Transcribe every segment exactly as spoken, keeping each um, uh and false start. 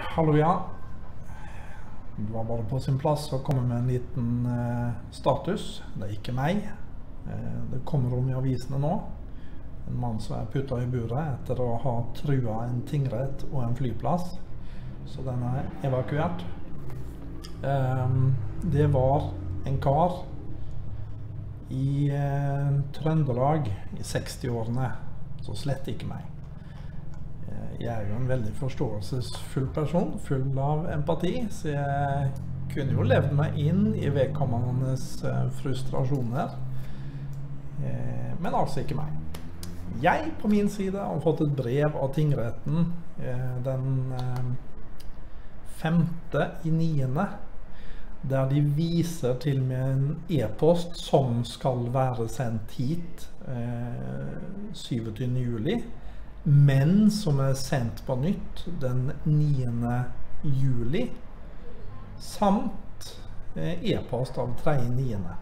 Hallo, ja. Det var bare på sin plass å komme med en liten eh, status. Det er ikke meg. Eh, det kommer om i avisene nå. En mann som er puttet i buret etter å ha trua en tingrett og en flyplass. Så den er evakuert. Eh, det var en kar i eh, Trøndelag i seksti-årene, så slett ikke meg. Jeg er jo en veldig forståelsesfull person, full av empati, så jeg kunne jo levd meg inn i vedkommendes frustrasjoner, men altså ikke meg. Jeg på min side har fått et brev av tingretten den femte i niende, der de viser til med en e-post som skal være sendt hit syvogtyvende juli, men som er sendt på nytt den niende juli, samt e-post av tredje niende.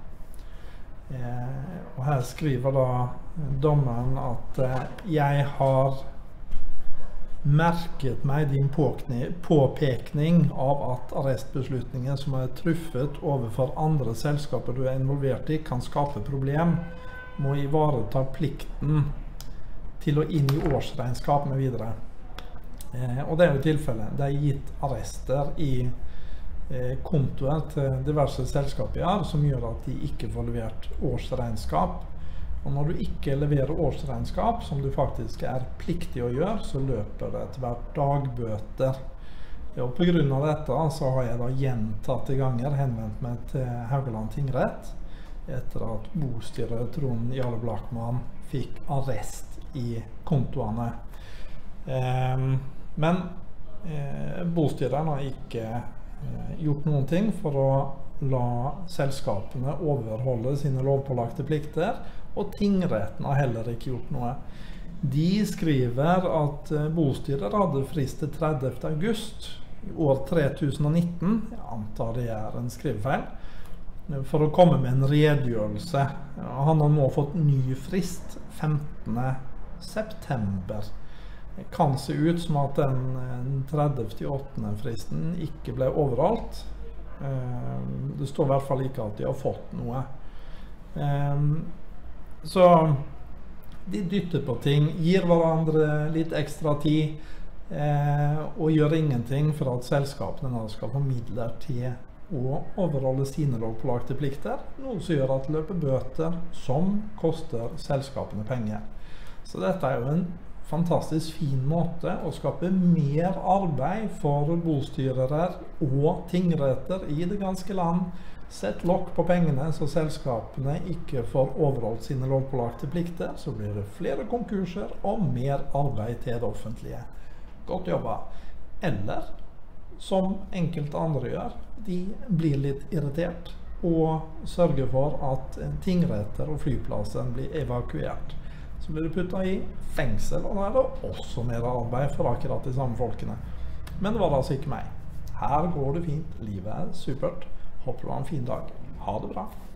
Og her skriver da dommeren at jeg har merket meg din påpekning av at arrestbeslutninger som er truffet overfor andre selskaper du er involvert i kan skape problem, må ivareta plikten til å inn i årsregnskap med videre. Eh, og det er jo tilfellet. Det er gitt arrester i eh, kontoer til diverse selskaper her, som gjør at de ikke får levert årsregnskap. Og når du ikke leverer årsregnskap, som du faktisk er pliktig å gjøre, så løper det etter hvert dagbøter. Og på grunn av dette så har jeg da gjentatte ganger henvendt meg til Haugaland tingrett, etter at bostyrer Trond Jarle Blachmann fikk arrest i kontoene. Eh, men eh, bostyreren har ikke eh, gjort noen ting for å la selskapene overholde sine lovpålagte plikter, og tingretten har heller ikke gjort noe. De skriver at eh, bostyrer hadde frist til tredivte august i år tre tusen og nitten, jeg antar det er en skrivefeil, for å komme med en redegjørelse. Han har nå fått ny frist femtende september. Det kan se ut som at den tredivte åttende fristen ikke ble overholdt. Det står i hvert fall ikke at de har fått noe. Så de dytter på ting, gir hverandre litt ekstra tid, og gjør ingenting for at selskapene nå skal få midler til å overholde sine lovpålagte plikter, noe som gjør at det løper bøter som koster selskapene penger. Så dette er jo en fantastisk fin måte å skape mer arbeid for bostyrere og tingretter i det ganske land. Sett lokk på pengene så selskapene ikke får overholdt sine lovpålagte plikter, så blir det flere konkurser og mer arbeid til det offentlige. Godt jobba. Eller som enkelte andre gjør, de blir litt irritert og sørger for at tingretter og flyplasser blir evakuert. Så blir det puttet i fengsel, og da er det også mer arbeid for akkurat de samme folkene. Men det var altså ikke meg. Her går det fint, livet er supert. Håper du har en fin dag. Ha det bra.